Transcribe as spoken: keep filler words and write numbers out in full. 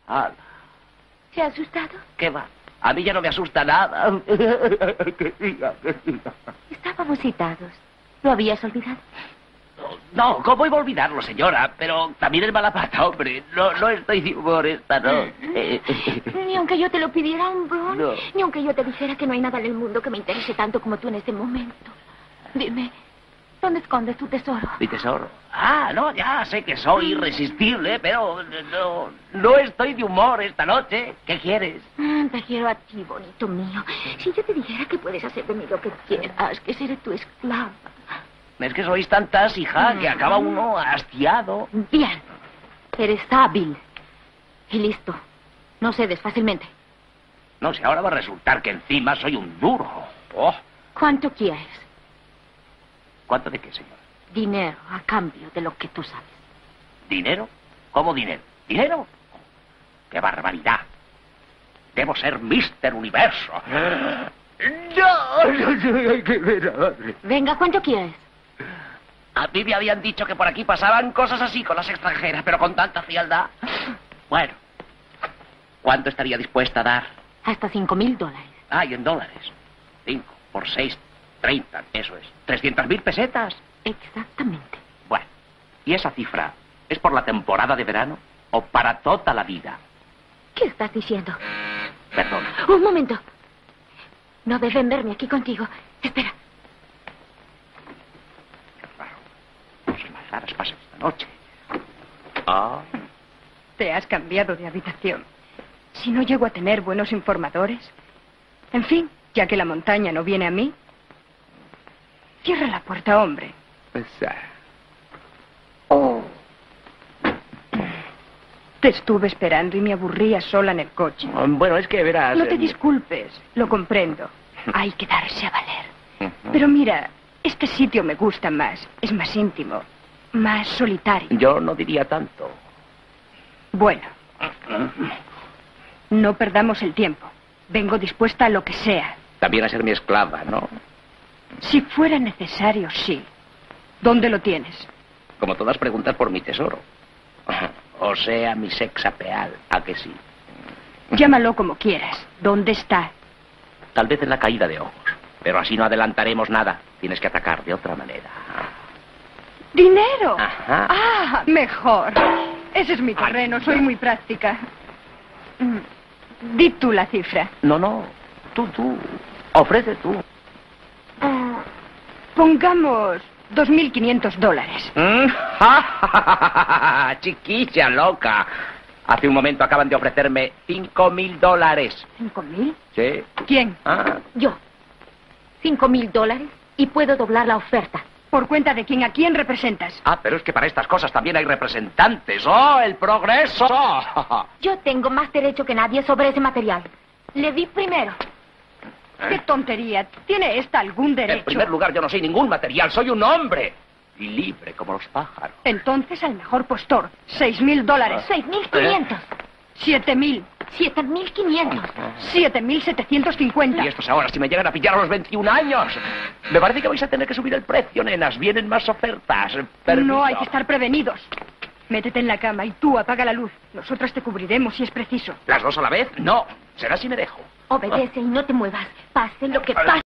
Ah, ¿Se ha asustado? ¿qué va? A mí ya no me asusta nada. Que siga, que siga. Estábamos citados. ¿Lo habías olvidado? No, ¿cómo iba a olvidarlo, señora? Pero también es mala pata, hombre. No, no estoy de humor esta noche. Ni aunque yo te lo pidiera, hombrón. No. Ni aunque yo te dijera que no hay nada en el mundo que me interese tanto como tú en este momento. Dime, ¿dónde escondes tu tesoro? ¿Mi tesoro? Ah, no, ya sé que soy irresistible, pero no, no estoy de humor esta noche. ¿Qué quieres? Ah, te quiero a ti, bonito mío. Si yo te dijera que puedes hacer de mí lo que quieras, que seré tu esclava. Es que sois tantas, hija, que acaba uno hastiado. Bien. Eres hábil. Y listo. No cedes fácilmente. No sé, ahora va a resultar que encima soy un duro. Oh, ¿Cuánto quieres? ¿cuánto de qué, señor? Dinero a cambio de lo que tú sabes. ¿Dinero? ¿Cómo dinero? ¿Dinero? ¡Qué barbaridad! Debo ser míster Universo. ¡No! Venga, ¿cuánto quieres? A mí me habían dicho que por aquí pasaban cosas así con las extranjeras, pero con tanta frialdad. Bueno, ¿cuánto estaría dispuesta a dar? Hasta cinco mil dólares. Ah, y en dólares. Cinco por seis, treinta, eso es. Trescientas mil pesetas. Exactamente. Bueno, ¿y esa cifra es por la temporada de verano o para toda la vida? ¿Qué estás diciendo? Perdón. Un momento. No deben verme aquí contigo. Espera. Cosas más raras pasan esta noche. Ah, Te has cambiado de habitación. Si no llego a tener buenos informadores. En fin, ya que la montaña no viene a mí. Cierra la puerta, hombre. oh. Te estuve esperando y me aburría sola en el coche. Bueno, es que verás... No te eh, disculpes, lo comprendo. Hay que darse a valer. Pero mira, este sitio me gusta más. Es más íntimo, más solitario. Yo no diría tanto. Bueno, no perdamos el tiempo. Vengo dispuesta a lo que sea. También a ser mi esclava, ¿no? Si fuera necesario, sí. ¿Dónde lo tienes? Como todas preguntas por mi tesoro. O sea, mi sex apeal, ¿a que sí? Llámalo como quieras. ¿Dónde está? Tal vez en la caída de ojos. Pero así no adelantaremos nada. Tienes que atacar de otra manera. ¡Dinero! Ajá. ¡Ah! Mejor. Ese es mi terreno, Ay, soy ya. muy práctica. Mm. Di tú la cifra. No, no. Tú, tú. Ofrece tú. Ah, pongamos dos mil quinientos dólares. ¿Mm? Chiquilla loca. Hace un momento acaban de ofrecerme cinco mil dólares. ¿Cinco mil? Sí. ¿Quién? Ah. Yo. Cinco mil dólares y puedo doblar la oferta. ¿Por cuenta de quién? ¿A quién representas? Ah, pero es que para estas cosas también hay representantes. ¡Oh, el progreso! Yo tengo más derecho que nadie sobre ese material. Le di primero. ¡Qué tontería! ¿Tiene esta algún derecho? En primer lugar, yo no soy ningún material. Soy un hombre. Y libre como los pájaros. Entonces al mejor postor. Seis mil dólares. Seis mil quinientos. Siete mil. Siete mil quinientos. Siete mil setecientos cincuenta. Y estos ahora, si me llegan a pillar a los veintiún años. Me parece que vais a tener que subir el precio, nenas. Vienen más ofertas. Permiso. No hay que estar prevenidos. Métete en la cama y tú apaga la luz. Nosotras te cubriremos si es preciso. ¿Las dos a la vez? No. Será si me dejo. Obedece y no te muevas. Pase lo que pase.